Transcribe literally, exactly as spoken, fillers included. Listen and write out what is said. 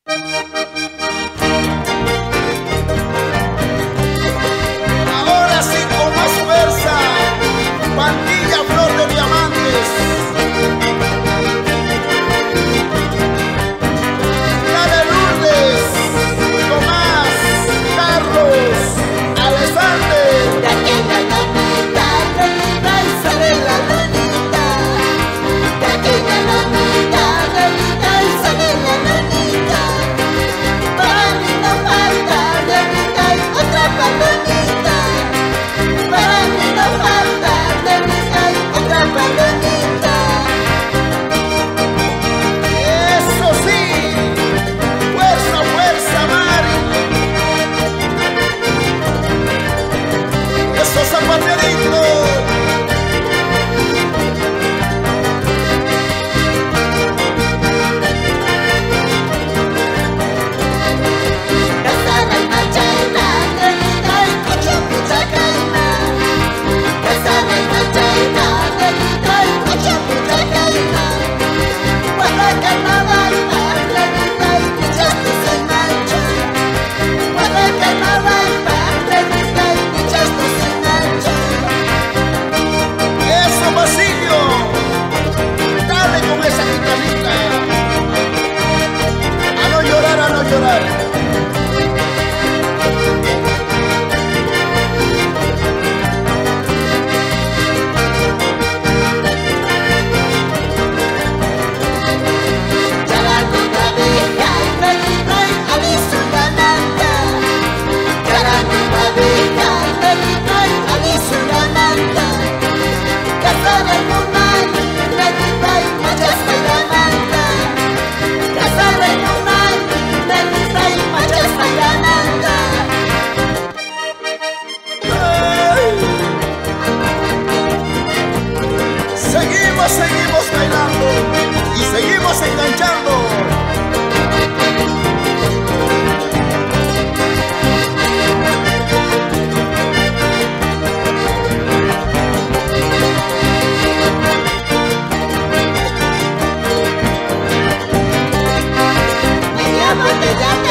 Ahora sí con más fuerza, Pandilla Flor de Diamantes. Dale Lourdes, Tomás, Carlos, Alexander. Pequeña lonita, lonita y sobre la lonita. Pequeña lonita, lonita y sobre la lonita. Para mí no falta lonita y otra palomita. Para mí no falta lonita y otra palomita. Eso sí, fuerza, fuerza, Mari. Esos zapateritos. Casada y machaina, lonita y ocho puta caima. Casada y machaina, lonita y ocho puta caima. Cuando el carnaval va, lonita y muchas no se manchan. Cuando el carnaval va, lonita y muchas no se manchan. Eso, Basilio. Dale con esa guitarrita. A no llorar, a no llorar. Ya la copa vieja, lonita y aliso la manta. Ya la copa vieja, lonita y aliso la manta. Casada en un año, lonita y machas la manta. Casada en un año, lonita y machas la manta. Ay. Seguimos, seguimos bailando y seguimos enganchando. Me llamo, te llamo.